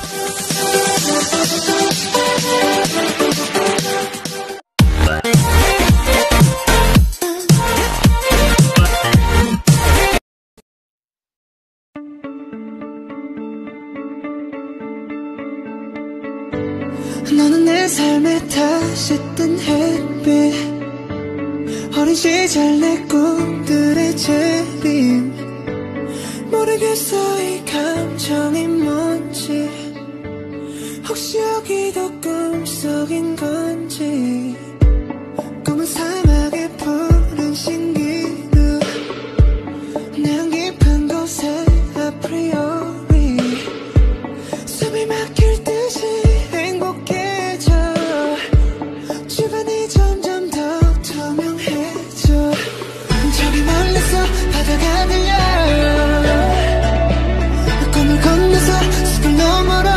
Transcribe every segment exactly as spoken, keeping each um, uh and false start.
너는 내 삶에 다시 뜬 햇빛, 어린 시절 내 꿈들의 재림. 모르겠어 이 감정이 뭔지, 혹시 여기도 꿈속인 건지. 꿈은 사막의 푸른 신기루, 내안 깊은 곳에 아프리오리 숨이 막힐 듯이 행복해져. 주변이 점점 더 투명해져. 저기 멀리서 바다가 들려. 꿈을 건너서 숲을 너머로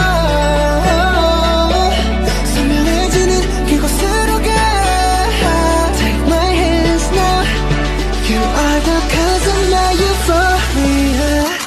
선명해지는 그곳으로 가. Take my hands now, you are the cause of my euphoria.